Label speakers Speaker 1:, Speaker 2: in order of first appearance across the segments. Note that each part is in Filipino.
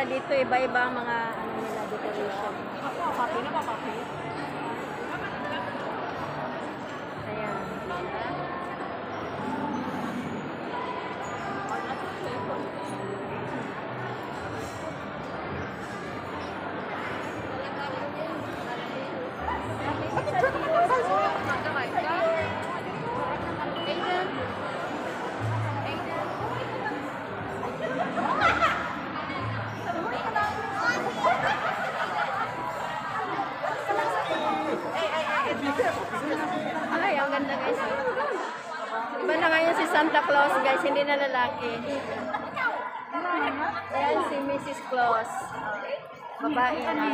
Speaker 1: nila dito, iba-iba ang mga ano nila, decoration. Ayan. Ay, ang ganda guys. Iba na ngayon si Santa Claus guys, hindi na lalaki. Ayan si Mrs. Claus. Babae na.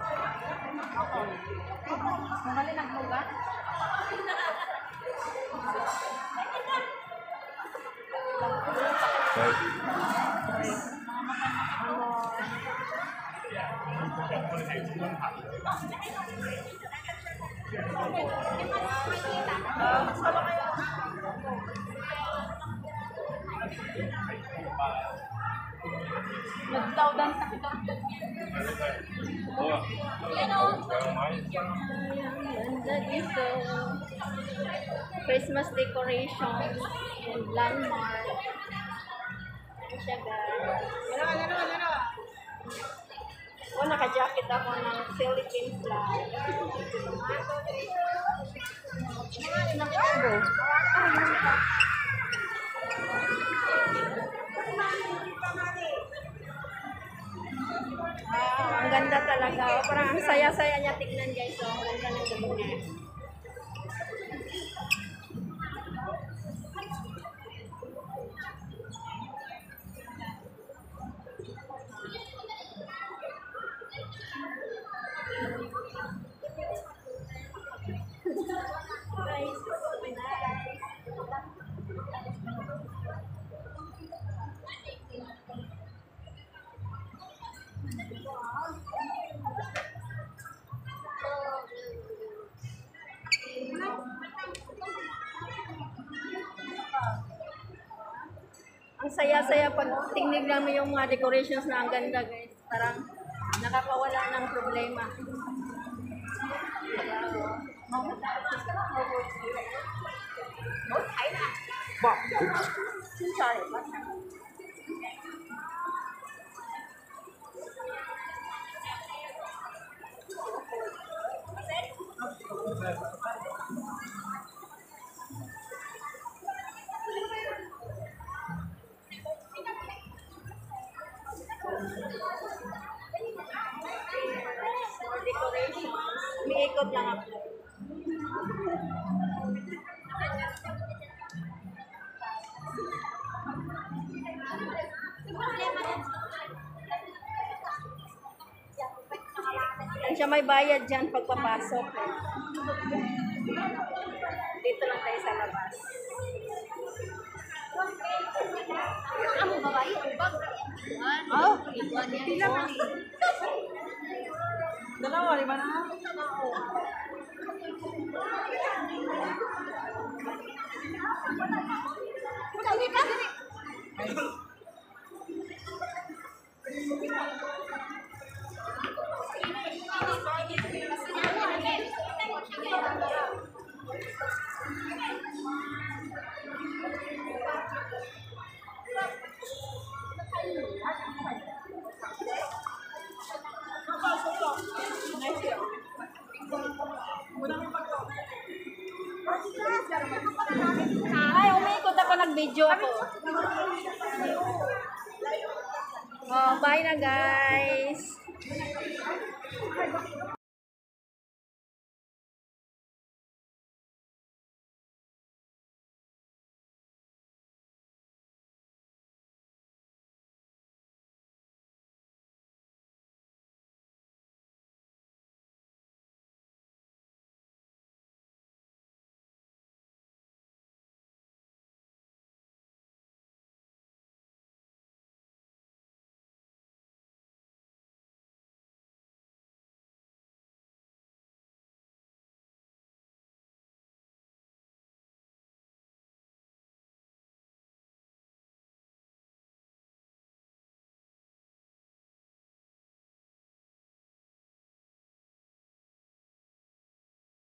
Speaker 1: Ganda dito. Christmas decoration and landmark. Ano siya guys? Oh, naka-jacket ako ng Philippine flag. Ang ganda talaga. Oh, parang ang saya-saya niya tignan guys. Oh, ang ganda ng ganda. Ang saya-saya pag tingnig namin yung mga decorations na ang ganda guys. Parang nakakawala ng problema. More decorations. Umiikot lang ako. Yan siya, may bayad dyan pagpapasok. Dito lang tayo sa labas.
Speaker 2: Oh, pila man eh. Dalawa, lima na.
Speaker 1: Ay, umiikot ako, nag-video ko. Oh, bye na guys.